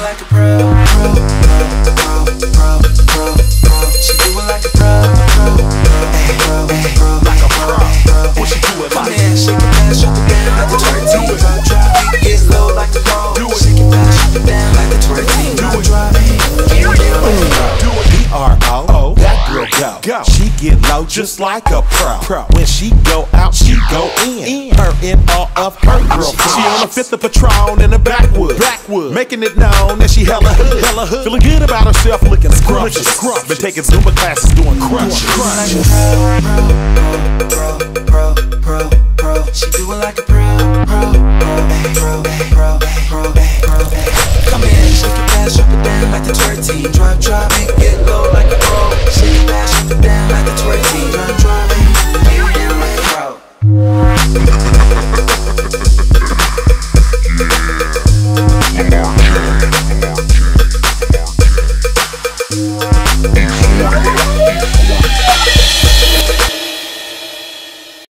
like a pro, pro, pro, pro, pro, pro. She do it like a pro, pro, pro, pro, like a pro. What she do it like? Come here, shake it down, shake it down like the twerking. Drop, drop, get low like the pro. Do it. Shake it down, shake it down like the twerking. Drop, drop, P-R-O, that girl go. She get low just like a pro. When she go out, she go in. Her and all of her girlfriends. She on a fifth of Patron in the backwoods, making it known that she hella hood. Feeling good about herself, looking scrumptious. Been taking Zumba classes, doing crunch. Pro, pro, pro, pro. She do it like a pro, pro, pro, pro, pro, pro, pro. Come here.